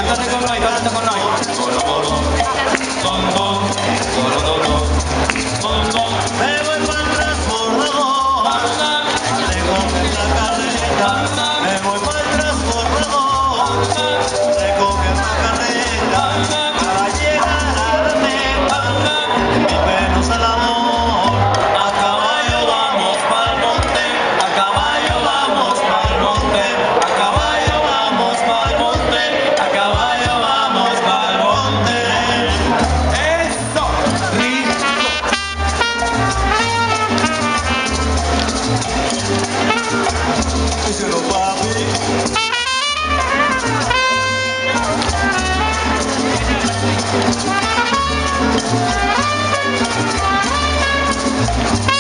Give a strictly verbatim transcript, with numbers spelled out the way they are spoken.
Cántate con noi, cántate con noi. Bolo, bolo, don, don, bolo, don, don, don, don. Me voy pa'l transbordador, recoge la carreta. Me voy pa'l transbordador, recoge la carreta. Para llegar a la meta, de mi menos al amor. A caballo vamos pa'l monte, a caballo vamos pa'l monte, a caballo vamos pa'l monte, a caballo vamos pa'l monte. Eso, rico. Díselo, papi. Thank you.